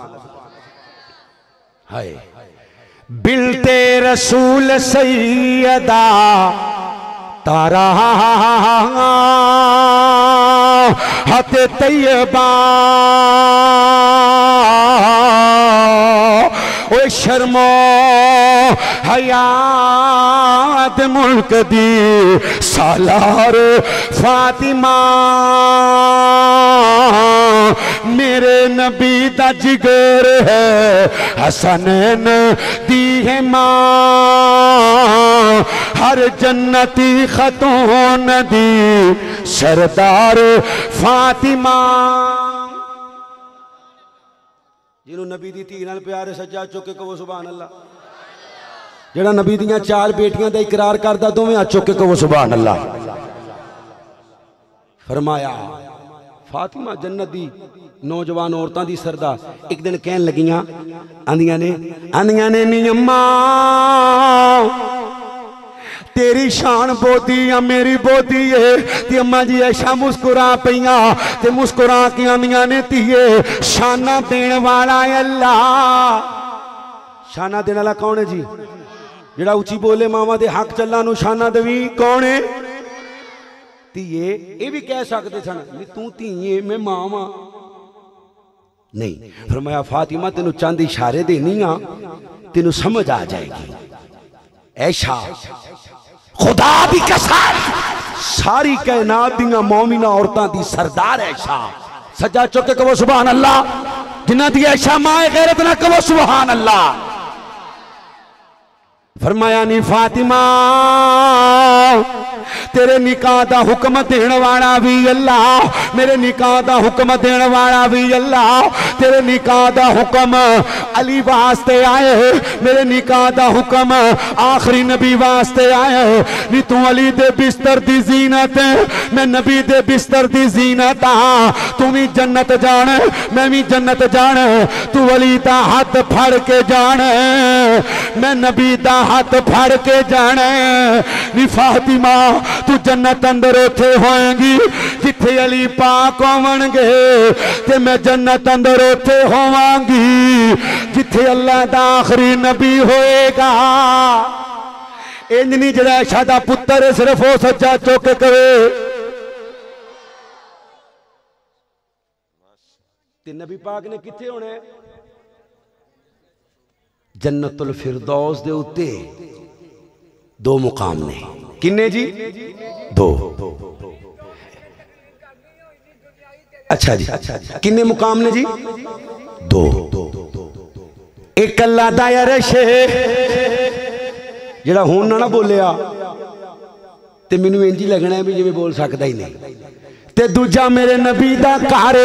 हाय बिलते रसूल सैयदा तारा हते तैयबा ओ शर्मो हयात मुल्क दी सालार फातिमा मेरे नबी दा जिगर है हसनैन दी है मां हर जन्नती खतून दी सरदार फातिमा। जिन्हों नबी दी धी नाल प्यार सज्जा चुक के कहो सुभान अल्लाह। जेड़ा नबी दियां चार बेटियां दा इकरार करदा दोवें हाथ चुक के कहो सुभान अल्लाह। फरमाया फातिमा जन्नत दी नौजवान औरतां दी सरदार एक दिन कहन लगियां आंदियां ने आंदियां ने नी अम्मा तेरी शान बोती या मेरी बोती है ते अम्मा जी ऐशा मुस्कुरा पईयां ते मुस्कुरा के आंदियां ने धीए शाना देने वाला अल्लाह शाना देने वाला कौन है जी? जेड़ा उची बोले मावा दे हक चला नू शाना देवी कौन है? धीए ये भी कह सकते सन नी तू धीए मैं मां वां। नहीं, फरमाया फातिमा तेनू चंद इशारे देनी आ, तेनू समझ आ जाएगी। ऐशा खुदा दी कसम सारी कायनात दियां मोमिना औरतां दी सरदार ऐशा। सजा चुक के कहो सुभान अल्लाह। जिन्हां दी ऐशा मां गैरत ना कहो सुभान अल्लाह। फरमाया नी फातिमा तेरे निकाह दा हुक्म देने वाला भी अल्लाह, मेरे निकाह दा हुक्म देने वाला भी अल्लाह। तेरे निकाह दा हुक्म अली वास्ते आए, मेरे निकाह दा हुक्म आखिरी नबी वास्ते आए। नी तू अली दे बिस्तर दी जीनत, मैं नबी दे बिस्तर दी जीनत आ। तू भी जन्नत जान, मैं भी जन्नत जान। तू अली दा हाथ फड़ के जान, मैं नबी दा हाथ फड़ के जाने। नी फातिमा तू जन्नत अंदर उथे होएगी जिथे अली पाक होवणगे, ते मैं जन्नत अंदर उथे होवांगी जिथे अल्लाह दा आखिरी नबी होएगा। इंज नहीं जरा ऐशा दा पुत्र सिर्फ वो सज्जा चुक के कहे ते नबी पाक ने किथे होना है? जन्नतुल फिरदौस दे उत्ते दो मुकाम ने। किन्ने जी? दो। अच्छा जी, किन्ने मुकाम ने जी? दो। एक अल्लाह दा अरश जेड़ा हुण ना ना बोलिया ते मैनू इंज ही लगना है भी जिवें बोल सकदा ही नहीं। ते दूजा मेरे नबी दा घर।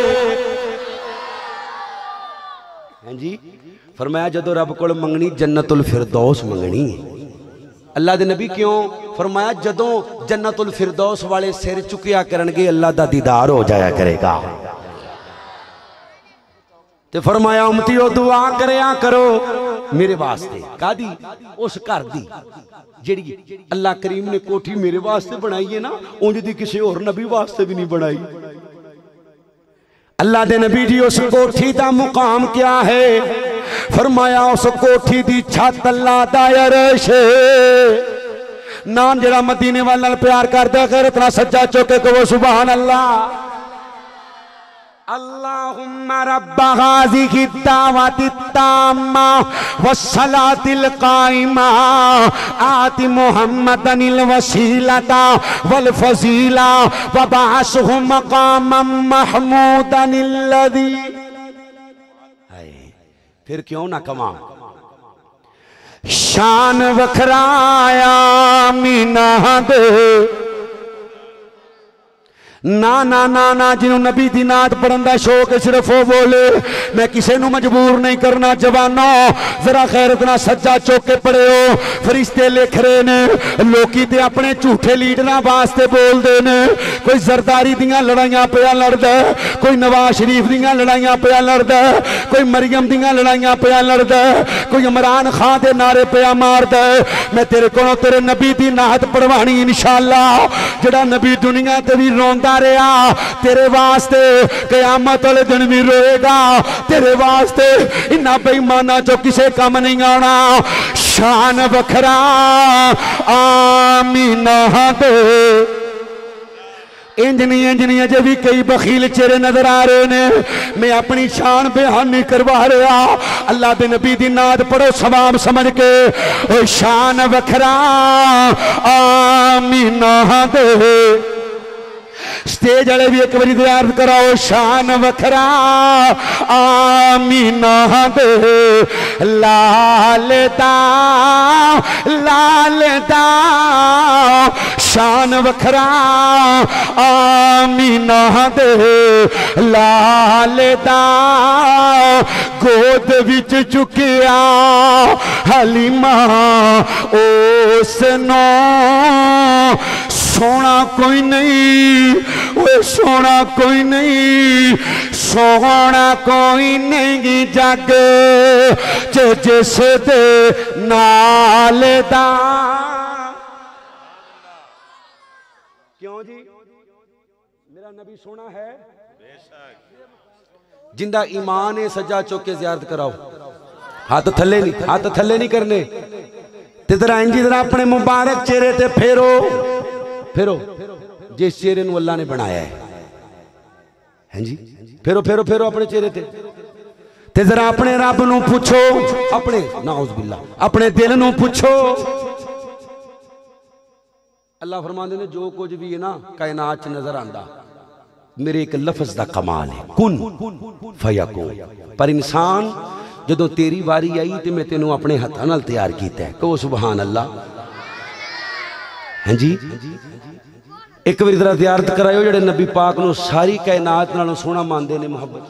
हां जी, फरमाया जदों रब कोल मंगनी जन्नतुल फिरदौस मंगनी। अल्लाह दे नबी क्यों? फरमाया जदों जन्नतुल फिरदौस वाले सिर चुकिया करनगे अल्लाह दा दीदार हो जाया करेगा। ते फरमाया उम्मतियों दुआ करया करो मेरे वास्ते। कादी? उस घर दी जेड़ी अल्लाह करीम ने कोठी मेरे वास्ते बनाई है ना, उंज दी किसी होर नबी वास्ते भी नहीं बनाई। अल्लाह दे नबी जी उस कोठी दा मुकाम क्या है? फरमाया उस कोठी दी छत अल्लाह दा अरश। नाम जरा मदीने वाला प्यार करदा गैरत ना सज्जा चुके कहो सुभान अल्लाह। अल्लाहुम्मा रब्बा हाज़िहि दावति ताम्मा वस्सलातिल काइमा आति मुहम्मदनिल वसीलता वल फजीला व बअसहु मकामम महमूदनिल्लज़ी। फिर क्यों ना कमा शान वखराया मीना दे। ना ना ना ना जिन्हों नबी दी नात पढ़न दा शौक सिर्फ वो बोले। मैं किसी नू मजबूर नहीं करना। जवानो जरा खैरत ना सज्जा चौक के पढ़े हो। फरिश्ते लिख रहे ने लोकी ते अपने झूठे लीडरां वास्ते बोलदे ने। कोई जरदारी दियां लड़ाइयां पिया लड़दा, कोई नवाज शरीफ दियां लड़ाइयां पिया लड़दा, कोई मरियम दियां लड़ाइयां पिया लड़दा, कोई इमरान खान दे नारे पिया मारदा। मैं तेरे कोलों तेरे नबी दी नात पढ़वानी इंशाअल्लाह। जेड़ा नबी दुनिया ते भी रोंदा रहा तेरे वास्ते कयामत वाले दिन भी रोएगा। तेरे वास्ते इन्ना बेईमाना जो किसे काम नहीं आना। शान वखरा आमीना दे। इंजनी इंजनी अजे भी कई बखील चेहरे नजर आ रहे ने। मैं अपनी शान बयान नहीं करवा रहा। अल्लाह दे नबी दी नात पढ़ो सवाब समझ के। ओ शान वखरा आमीना दे। स्टेज वाले भी एक बारी दयार कराओ। शान वखरा आमीना दे। लाल दा लाल दा शान वखरा आमीना दे। लाल दा गोद विच चुकिया हलीमा उस नो सोना कोई नहीं, वो सोना कोई नहीं, सोना कोई नहीं जग जिस दे नाल दा। क्यों जी? मेरा नबी सोना है। जिंदा ईमान है सज्जा चौक के ज़ियारत कराओ। हाथ थले नहीं, हाथ थले नहीं करने। ते जरा इंजी जरा अपने मुबारक चेहरे ते फेरो फेरो जिस चेहरे नूं अल्लाह ने बनाया है। हैं जी, फेरो फेरो फेरो अपने चेहरे ते ते जरा अपने रब नूं पूछो, अपने नाउज़ बिल्ला अपने दिल नूं पूछो। अल्लाह फरमाते ने जो कुछ भी है ना कायनात च नजर आंदा मेरे एक लफ्ज दा कमाल है, कुन फयकून। पर इंसान जदों तेरी वारी आई तो मैं तेनों अपने हाथों नाल तैयार किया है। कहो सुभान अल्लाह। हाँ जी, एक बार जरा ज़ियारत कराओ जेड़े नबी पाक नूं सारी कायनात नालों सोहना मानते ने मुहब्बत।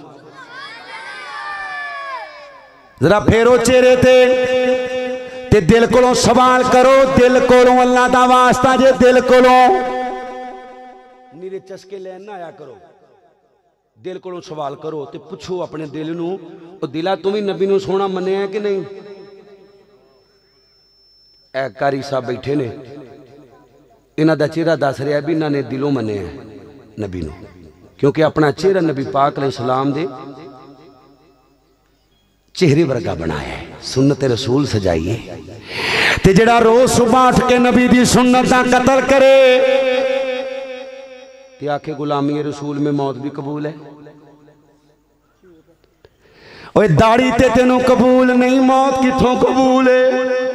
जरा फेरो चेहरे ते ते दिल कोलों सवाल करो, दिल कोलों अल्लाह दा वास्ता जे दिल कोलों नीरे चस्के लैन ना आया करो। दिल कोलों सवाल करो ते पूछो अपने दिल नूं, ओ दिला तू भी नबी नूं सोहना मन्निया कि नहीं। ए कारी साहब बैठे ने, इन्हां दा चेहरा दस रहा भी इन्हां ने दिलों मन्निया नबी नूं, क्योंकि अपना चेहरा नबी पाक अलैहिस्सलाम दे चेहरे वर्गा बनाया है। सुन्नत रसूल सजाई है। ते जेड़ा रोज सुबह उठ के नबी दी सुन्नत दा कतल करे ते आखे गुलामी रसूल में मौत भी कबूल है। ओए दाढ़ी ते तेनू कबूल नहीं, मौत किथों कबूल है।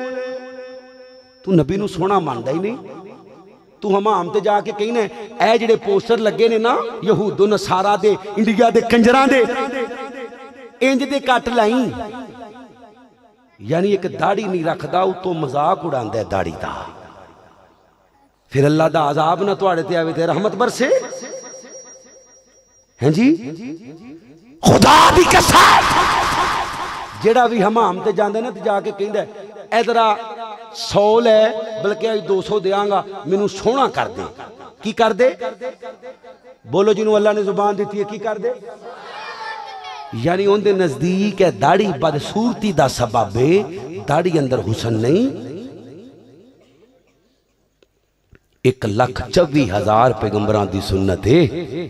तू नबी नू सोहना मानदा ही नहीं। तू हमाम ते जाके कहना ए जेड़े पोस्टर लगे ने ना यहूदो नसारा दे, इंडिया दे कंजरां दे, इंज दे कट लाई। यानी एक दाढ़ी नहीं रखदा, उतो मजाक उड़ांदा है दाढ़ी दा। फिर अल्लाह दा अजाब ना तुहाडे ते आवे ते रहमत बरसे। हैं जी, खुदा दी कसम जेड़ा भी हमाम ते जांदा ना ते जाके कहंदा ए जरा सौ लै, बल्कि दो सौ देंगा, मैनू सोहना कर दे। की कर दे? बोलो जिन्हों अल्लाह ने जुबान दी है की कर दे। यानी उनके नजदीक है दाढ़ी बदसूरती दा सबब है, दाढ़ी अंदर हुसन नहीं। एक लख चौबी हजार पैगंबरां दी सुन्नत है।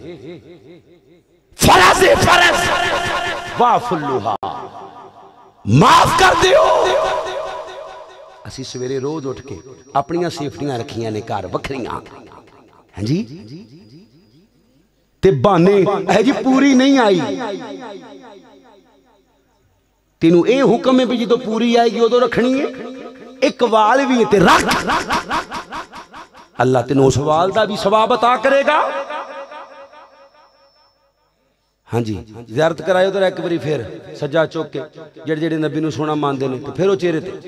फरज है फरज, वाफुल्लुहा माफ कर दियो। असी सवेरे रोज उठ के अपनियां सेफ्टियां रखियां ने घर वखरियां। हां जी, ते बहाने है जी पूरी नहीं आई। तेनू ए हुक्म है भी जो पूरी आएगी उदों रखनी है। एक वाल भी है ते रख, अल्लाह तेनू उस वाल दा भी सवाब अता करेगा। हाँ जी, ज़ियारत करायो तो एक बारी फिर सज्जा चुक के जेड़े जेड़े नबी नू सोहना मानते हैं तो फिर वो चेहरे ते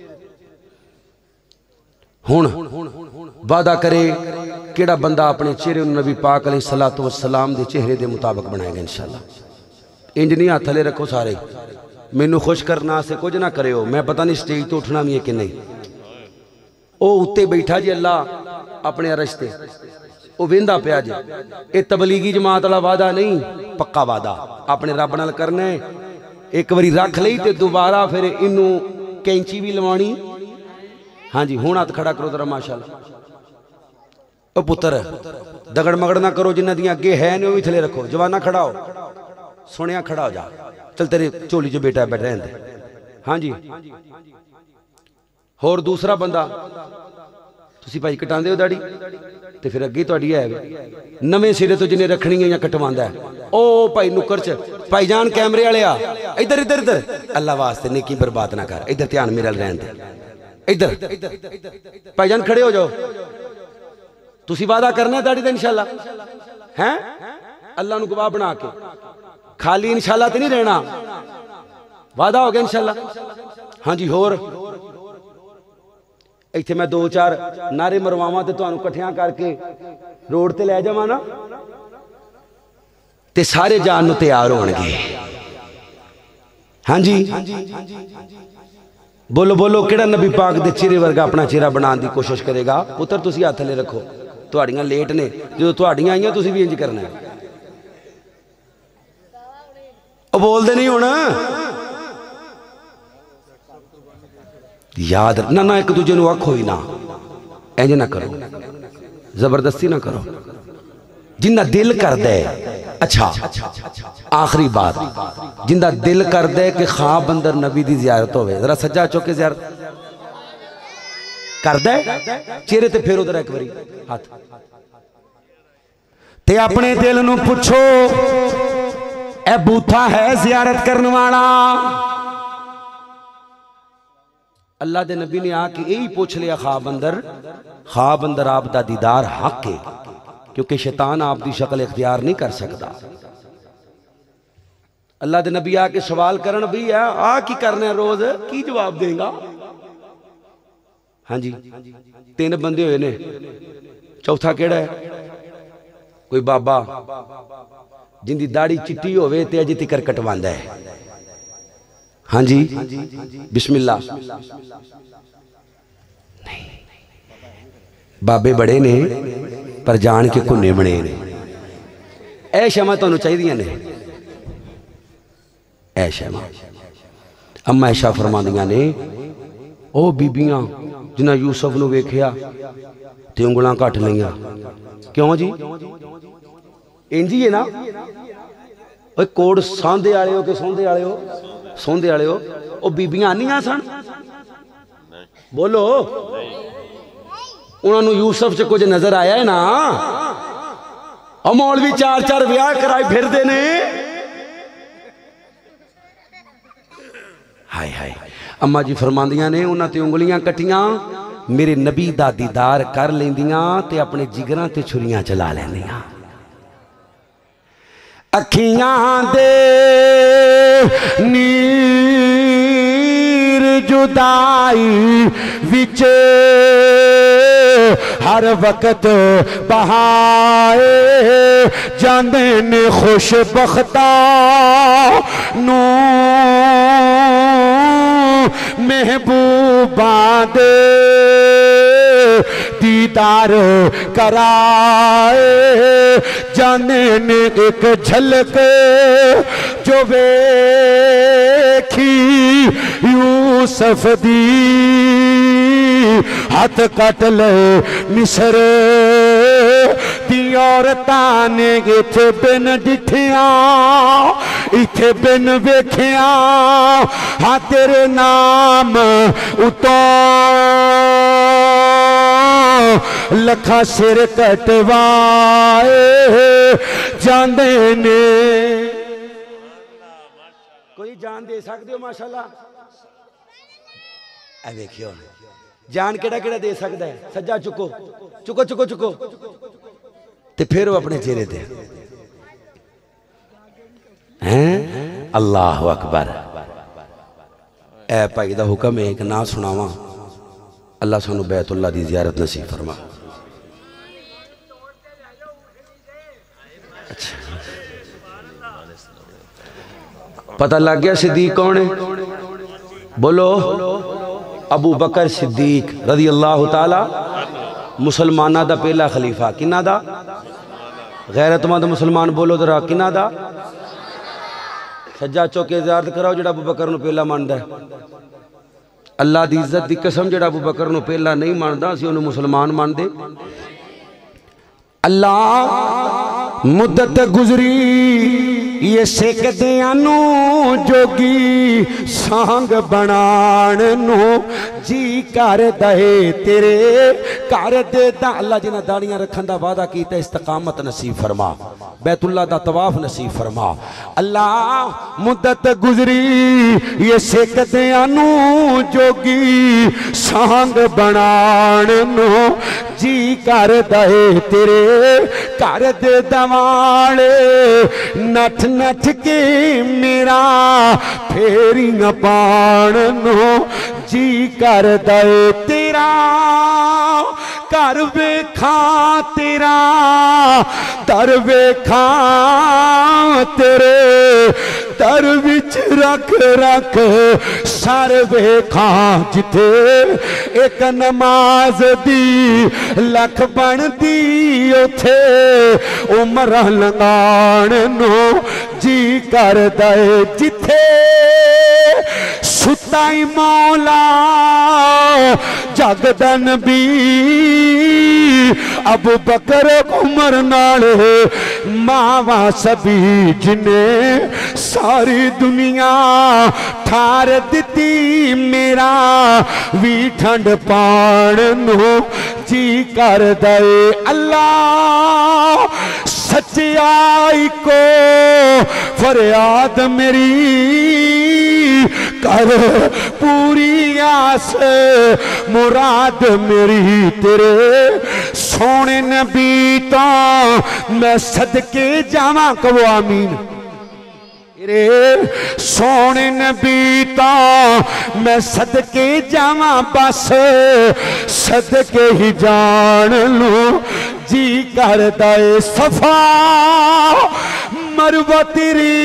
हुण वादा करे केड़ा बंदा अपने चेहरे नबी पाक अलैहिस्सलातु वस्सलाम दे चेहरे दे मुताबिक बनाएगा इंशाअल्लाह। इंज नहीं हाथ थले रखो सारे, मैनू खुश करना से कुछ ना करियो। मैं पता नहीं स्टेज तो उठना भी है कि नहीं। ओ उत्ते बैठा जी अल्लाह अपने अरश ते, ओ वेंदा पिया जी। ये तबलीगी जमात वाला वादा नहीं, पक्का वादा अपने रब नाल करना है। एक बारी रख लई ते दोबारा फिर इनू कैंची भी लवानी। हाँ जी, हुण हाथ खड़ा करो जरा माशाअल्लाह। ओ पुत्र दगड़ मगड़ ना करो, जिन्हां दियां अगे है ने भी थले रखो। जवाना खड़ा हो, सोनिया खड़ा हो जा। चल तेरे झोली च बेटा बैठ रहने दे। हाँ जी, होर दूसरा बंदा तुसी भाई कटांदे हो दाढ़ी ते फिर अगे तुहाडी है नवें सिरे तो जिन्हें रखनी है या कटवांदा है। ओ भाई नुक्कर च भाईजान कैमरे वाले आ, इधर इधर इधर अल्लाह वास्ते नेकी बर्बाद ना कर, इधर ध्यान मेरे रहन दे। इधर भाईजान खड़े हो जाओ। तुसी वादा करना है दाढ़ी दा इंशाअल्लाह हैं, अल्लाह नू गवाह बना के। खाली इंशाअल्लाह ते नहीं रहना, वादा हो गया इंशाअल्लाह। हाँ जी, होर इत्थे मैं दो चार नारे मरवावां ते तुहानू इकट्ठियां करके रोड ते लै जावां ना ते सारे जान नू तैयार होणगे। हाँ जी, बोलो बोलो केड़ा नबी पाक दे चेहरे वर्गा अपना चेहरा बनाने की कोशिश करेगा। पुत्र तुसी हाथ थले रखो, तुहाड़ियां लेट ने, जो तुहाड़ियां आईयां तुसी भी इंज करना है। ओ बोलदे नहीं हुण, याद ना ना एक दूजे नू आखो ही ना, इंज ना करो, जबरदस्ती ना करो। जिन्ना दिल करदा है अच्छा आखिरी बात, जिंदा दिल कर दे कि ख्वाब अंदर नबी दी जियारत होवे, जरा सज्जा चौके जियारत कर दे चेहरे ते फेरो उधर एक बारी हाथ ते अपने दिल नू पुछो ए बूथा है जियारत करने वाला। अल्लाह दे नबी ने आके यही पूछ लिया ख्वाब अंदर, ख्वाब अंदर आप दा दीदार हक है, क्योंकि शैतान आप दी शक्ल इख्तियार नहीं कर सकता। अल्लाह दे नबी आके सवाल करन भी है आ की करना रोज की जवाब देगा। हाँ जी तीन बंदे हुए ने, चौथा केड़ा है? कोई बाबा जिंदी दाढ़ी चिट्टी होवे ते अजे तिकर कटवांदा है। हाँ जी बिस्मिल्लाह नहीं, बाबे बड़े ने पर जान के कुन्ने बने ने। ऐ शमा तुहानू चाहिए ने, ऐ शमा अम्मा ऐशा फरमांदियां ने ओ बीबियां जिन्हां यूसुफ नू वेखिया ते उंगलां घट लईआं। क्यों जी इंजी है ना? ओए कोड़ सांधे वाले हो कि सौंधे वाले हो? सौंधे वाले हो। ओ बीबियां आनियां सन, बोलो उन्होंने यूसुफ च कुछ नजर आया है ना? मौलवी चार चार विआह कराए फिरदे ने। हाय हाय अम्मा जी फरमांदियां ने उन्हां ते उंगलियां कटियां, मेरे नबी दा दीदार कर लैंदियां ते अपने जिगरां ते छुरियां चला लैंदियां। अखियां दे नीर जुदाई विच हर वक्त बहाए जांदे ने खुश बख्ता नू महबूबा दे दीदार कराए जाने ने एक झलक जो वेखी यूसुफ दी हाथ कट ले मिस्र दी औरतां ने इथे बिन डिठिया इथे बिन वेखिया हाँ तेरे नाम उतो लखा सिर कटवाए जांदे ने। कोई जान दे सकते हो माशाल्लाह? ए देखियो जान केड़ा केड़ा दे सकता है? सज्जा चुको चुको चुको चुको ते फिर वो अपने चेहरे ते हैं। अल्लाह अकबर। ए भाई दा हुक्म है एक ना सुनावा, अल्लाह सानू बैतुल्लाह दी जियारत नसीब फरमा। अच्छा पता लग गया सिद्दीक कौन है? बोलो अबू बकर सिद्दीक रज़ी अल्लाह ताला, मुसलमाना दा पहला खलीफा। किन्ना दा? गैरतमंद मुसलमान बोलो जरा किन्ना दा? सज्जा चौके ज़ियारत कराओ जेड़ा अबू बकर नू पहला मानदा है। अल्लाह दी इज्जत दी कसम जेड़ा अबू बकर नू पहला नहीं मानदा असीं उहनू मुसलमान मानदे। अल्लाह मुद्दत गुजरी ये सिकदियां नू जोगी सांग बनाण नू जी कर दे तेरे घर दे दा। अल्लाह जिन्हां दाड़ियां रखन दा वादा कीता इस्तकामत नसीब फरमा, बैतुल्लाह दा तवाफ नसीब फरमा। अल्लाह मुद्दत गुजरी ये सिकदियां नू जोगी सांग बनाण नू जी कर दे तेरे घर दे दवाले नठ नठ के मेरा फेरियां पाण नू जी कर दे तेरा घर वेखा तेरा दर वेखा तेरे दर विच रख रख सर वेखा जिथे एक नमाज दी लख बनदी उथे उमर लंगाण नू जी कर दे जिथे सुताई मौला जगदा नबी अबू बकर उमर नाल मावा सभी जिने सारी दुनिया ठार दिती मेरा भी ठंड पाण नू जी कर दे अल्लाह सच्चाई को फरियाद मेरी कर पूरी आस मुराद मेरी तेरे सोने नबी तो मैं सदके जावा कहो आमीन रे सोने नबी तो मैं सदके जावा बस सदके ही जान लू जी करदा ए सफा मरवा तेरी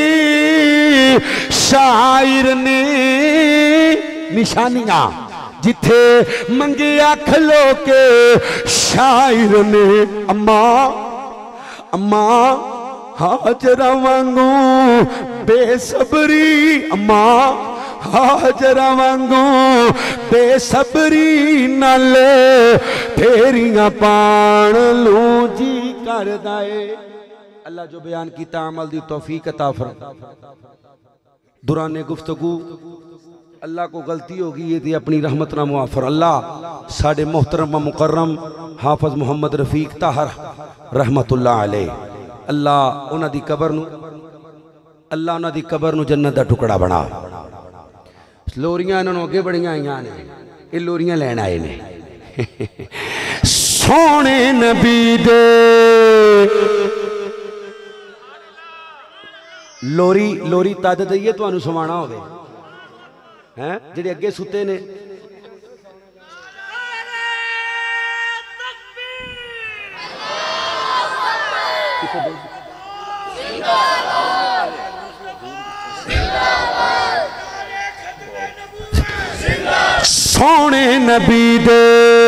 शायर ने निशानियां जिथे मंगिया खलो के शायर ने अम्मा अम्मा हाजरा वांगू बेसबरी अम्मा हाजरा वांगू बेसबरी नाल फेरियां पाण लू जी करदा ए अल्लाह जो बयान किया अमल दी तौफीक अता फरमा दुराने गुफ्तगू अल्लाह को गलती होगी ये थी अपनी रहमत ना मुआफर अल्लाह साडे मोहतरम व मुकर्रम हाफिज मोहम्मद रफीक ताहर रहमतुल्लाह अलैह अल्लाह उन्हां दी कबर नू अल्लाह उन्हां दी कबर नू जन्नत दा टुकड़ा बना लोरियां इन्हां नू अगे बड़ियां आईयां ने ये लोरियां लैण आए ने सोने नबी दे लोरी लोरी तद दईए तुहानू सुवाना होवे हैं जेडे अगे सुते ने सोने नबी दे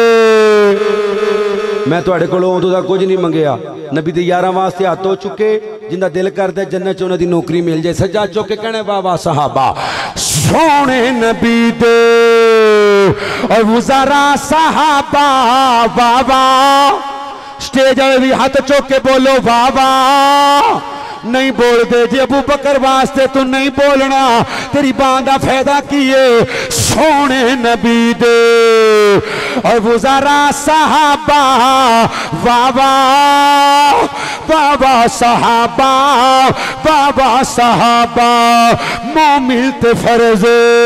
मैं तुहाडे कोलों उदों दा कुछ नहीं मंगिया नबी दे यारां वास्ते हत्थ हो चुके जिंदा दिल करदा जन्नत च उन्हां दी नौकरी मिल जाए सजा चुक के कहने वाह वाह सहाबा सोने नबी दे और वज़ारा सहाबा वाह वाह स्टेज वाले भी हाथ चुक के बोलो वाह वाह नहीं बोलते जी अबू बकर वास्ते तू नहीं बोलना तेरी बात का फायदा की है सोने नबी दे और वज़ारा सहाबा वाह वाह वाह वाह सहाबा वाह वाह सहाबा मोमिन ते फर्ज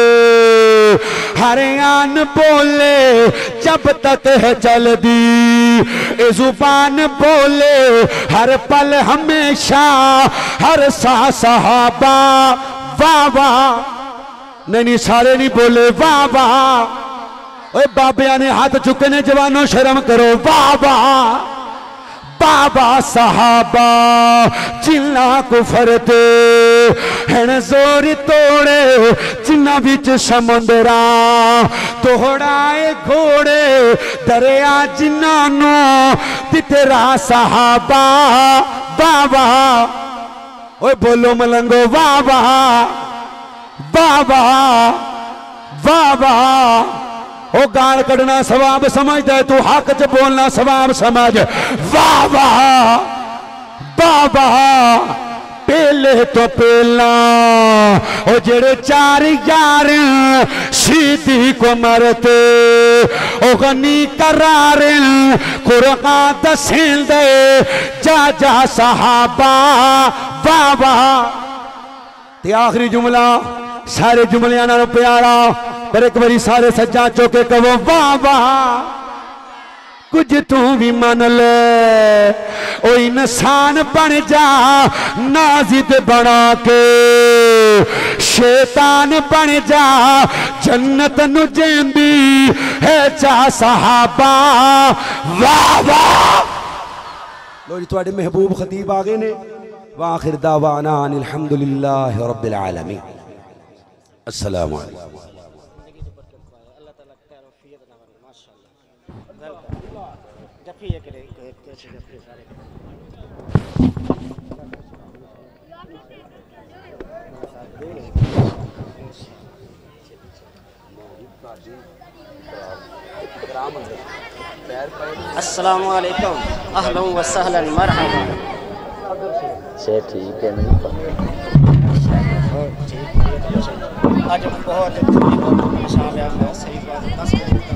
हरियान बोले जब तक है चलदी ए जुबान बोले हर पल हमेशा हर सा सहाबा वाह वाह नहीं नहीं सारे नहीं बोले वाह वाह ओए बाबिया ने हाथ चुके ने जवानों शर्म करो वाह वाह बाबा सहाबा जिन्ना को फरते हैं जोर तोड़े जिन्ना बिच समुंदरा तोड़ाए घोड़े दरिया जिन्ना नो तेरा सहाबा बाबा ओए बोलो मलंगो वाह वाह वाह वाह वाह वाह ओ गाल कढ़ना सवाब समझदा है तू हक च बोलना सवाब समझ वाह वाह वाह वाह पहले तो पहला ओ जेड़े चार यार सीधी को मरते ओ गनी करार कुरान दसेंदे जा जा सहाबा वाह वाह ते आखिरी जुमला सारे जुमलियां नाल प्यारा पर एक बारी सारे सज्जा चौके कहो वाह वाह कुछ तू भी मन ले ओ इंसान बन जा नाजिद बना के शैतान बन जा जन्नत नु जेंदी है चा सहाबा वाह वाह लो जी तुहाडे महबूब खतीब आ गए ने वाखिर दावाना अनिल हम्दुलिल्लाहि रब्बिल आलमीन अस्सलामु अलैकुम ये करे कैसे अपने सारे अस्सलामु अलैकुम अहलन व सहलन मरहबा। से ठीक है नहीं आज बहुत परेशान है, सही बात।